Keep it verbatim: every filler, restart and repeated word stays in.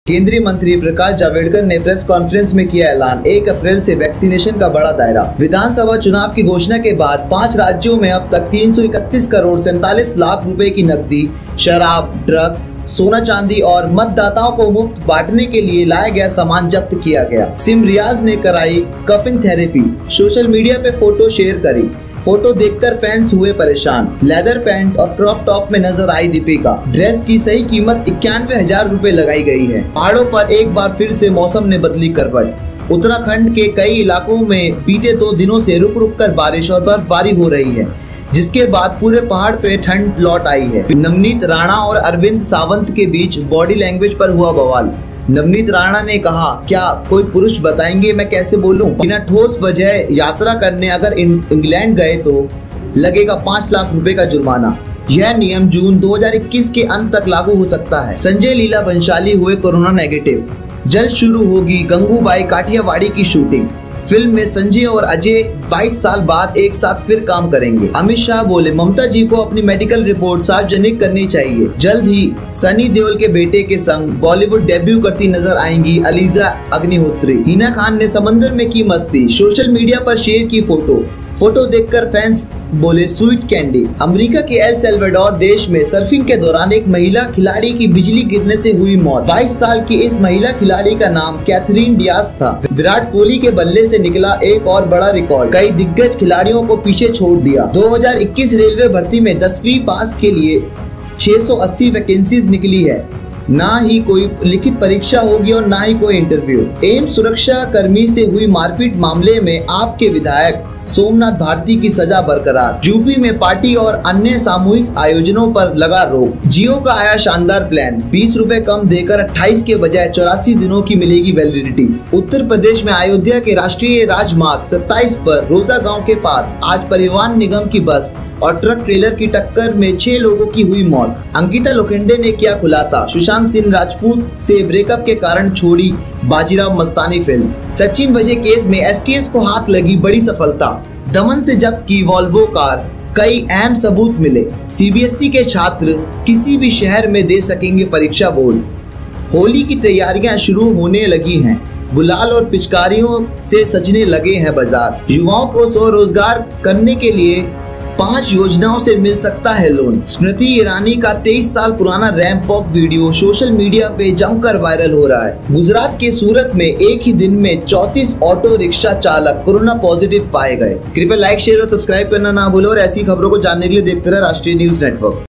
केंद्रीय मंत्री प्रकाश जावड़ेकर ने प्रेस कॉन्फ्रेंस में किया ऐलान, एक अप्रैल से वैक्सीनेशन का बड़ा दायरा। विधानसभा चुनाव की घोषणा के बाद पाँच राज्यों में अब तक तीन सौ इकतीस करोड़ सैंतालीस लाख रुपए की नकदी, शराब, ड्रग्स, सोना चांदी और मतदाताओं को मुफ्त बांटने के लिए लाया गया सामान जब्त किया गया। सिम रियाज ने कराई कपिंग थेरेपी, सोशल मीडिया पे फोटो शेयर करी। फोटो देखकर फैंस हुए परेशान। लेदर पैंट और क्रॉप टॉप में नजर आई दीपिका। ड्रेस की सही कीमत इक्यानवे हजार रूपए लगाई गई है। पहाड़ों पर एक बार फिर से मौसम ने बदली करवट। उत्तराखंड के कई इलाकों में बीते दो दिनों से रुक रुक कर बारिश और बर्फबारी हो रही है, जिसके बाद पूरे पहाड़ पे ठंड लौट आई है। नवनीत राणा और अरविंद सावंत के बीच बॉडी लैंग्वेज पर हुआ बवाल। नवनीत राणा ने कहा, क्या कोई पुरुष बताएंगे मैं कैसे बोलूं? बिना ठोस वजह यात्रा करने अगर इंग्लैंड गए तो लगेगा पाँच लाख रुपए का जुर्माना। यह नियम जून दो हज़ार इक्कीस के अंत तक लागू हो सकता है। संजय लीला भंसाली हुए कोरोना नेगेटिव। जल्द शुरू होगी गंगूबाई काठियावाड़ी की शूटिंग। फिल्म में संजय और अजय बाईस साल बाद एक साथ फिर काम करेंगे। अमित शाह बोले, ममता जी को अपनी मेडिकल रिपोर्ट सार्वजनिक करनी चाहिए। जल्द ही सनी देओल के बेटे के संग बॉलीवुड डेब्यू करती नजर आएंगी अलीजा अग्निहोत्री। हिना खान ने समंदर में की मस्ती, सोशल मीडिया पर शेयर की फोटो। फोटो देखकर फैंस बोले स्वीट कैंडी। अमेरिका के एल सल्वाडोर देश में सर्फिंग के दौरान एक महिला खिलाड़ी की बिजली गिरने से हुई मौत। बाईस साल की इस महिला खिलाड़ी का नाम कैथरीन डियाज था। विराट कोहली के बल्ले से निकला एक और बड़ा रिकॉर्ड, कई दिग्गज खिलाड़ियों को पीछे छोड़ दिया। दो हज़ार इक्कीस रेलवे भर्ती में दसवीं पास के लिए छह सौ अस्सी वैकेंसीज निकली है। ना ही कोई लिखित परीक्षा होगी और ना ही कोई इंटरव्यू। एम्स सुरक्षा कर्मी से हुई मारपीट मामले में आपके विधायक सोमनाथ भारती की सजा बरकरार। यूपी में पार्टी और अन्य सामूहिक आयोजनों पर लगा रोक। जियो का आया शानदार प्लान, बीस रुपए कम देकर अट्ठाईस के बजाय चौरासी दिनों की मिलेगी वैलिडिटी। उत्तर प्रदेश में अयोध्या के राष्ट्रीय राजमार्ग सत्ताईस पर रोजा गांव के पास आज परिवहन निगम की बस और ट्रक ट्रेलर की टक्कर में छह लोगों की हुई मौत। अंकिता लोखंडे ने किया खुलासा, सुशांत सिंह राजपूत से ब्रेकअप के कारण छोड़ी बाजीराव मस्तानी फिल्म। सचिन वजह केस में एसटीएस को हाथ लगी बड़ी सफलता। दमन से जब्त की वॉल्वो कार, कई अहम सबूत मिले। सीबीएसई के छात्र किसी भी शहर में दे सकेंगे परीक्षा बोर्ड। होली की तैयारियां शुरू होने लगी हैं, गुलाल और पिचकारियों से सजने लगे हैं बाजार। युवाओं को स्वरोजगार करने के लिए पांच योजनाओं से मिल सकता है लोन। स्मृति ईरानी का तेईस साल पुराना ramp walk video social media पे जमकर वायरल हो रहा है। गुजरात के सूरत में एक ही दिन में चौंतीस ऑटो रिक्शा चालक कोरोना पॉजिटिव पाए गए। कृपया लाइक, शेयर और सब्सक्राइब करना ना भूलें और ऐसी खबरों को जानने के लिए देखते रहे राष्ट्रीय न्यूज नेटवर्क।